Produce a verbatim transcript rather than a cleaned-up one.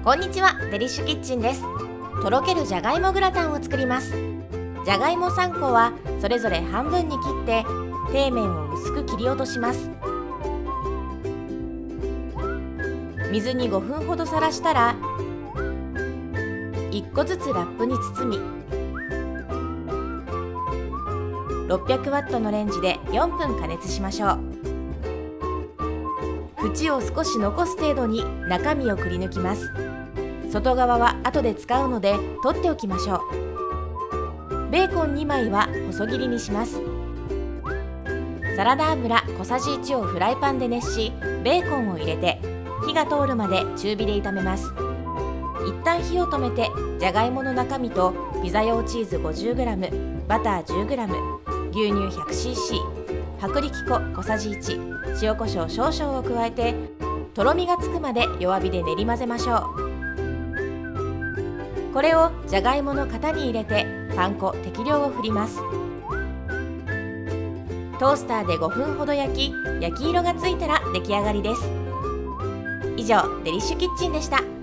こんにちは、デリッシュキッチンです。とろけるじゃがいもグラタンを作ります。じゃがいもさんこはそれぞれ半分に切って底面を薄く切り落とします。水にごふんほどさらしたらいっこずつラップに包みろっぴゃくワットのレンジでよんぷん加熱しましょう。縁を少し残す程度に中身をくり抜きます。外側は後で使うので取っておきましょう。ベーコンにまいは細切りにします。サラダ油小さじいちをフライパンで熱し、ベーコンを入れて火が通るまで中火で炒めます。一旦火を止めてじゃがいもの中身とピザ用チーズ ごじゅうグラム、 バター じゅうグラム、 牛乳 ひゃくシーシー、 薄力粉小さじいち、塩コショウ少々を加えてとろみがつくまで弱火で練り混ぜましょう。これをじゃがいもの型に入れてパン粉適量を振ります。トースターでごふんほど焼き、焼き色がついたら出来上がりです。以上、デリッシュキッチンでした。